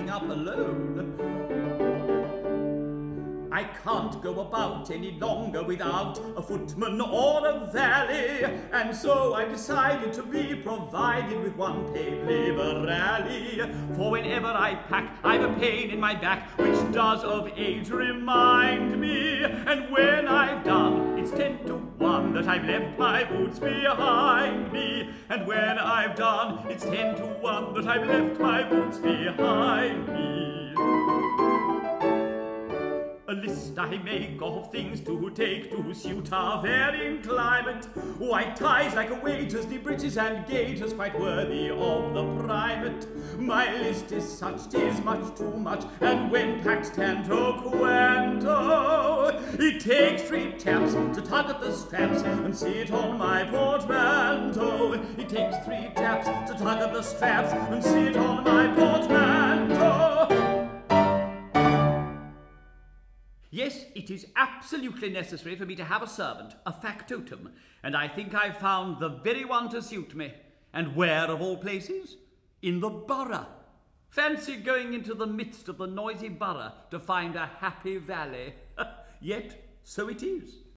packing up alone. I can't go about any longer without a footman or a valet, and so I decided to be provided with one paid liberally. For whenever I pack, I've a pain in my back, which does of age remind me. And when I've done, it's 10 to 1 that I've left my boots behind me. And when I've done, it's 10 to 1 that I've left my boots behind me. A list I make of things to take to suit our varying climate. White ties like a waiter's, the breeches and gaiters quite worthy of the primate. My list is such, 'tis much too much, and when packed tanto quanto, it takes 3 taps to tug at the straps and sit on my portmanteau. It takes 3 taps to tug at the straps and sit on my portmanteau. Yes, it is absolutely necessary for me to have a servant, a factotum, and I think I've found the very one to suit me. And where, of all places? In the borough. Fancy going into the midst of the noisy borough to find a happy valley. Yet, so it is.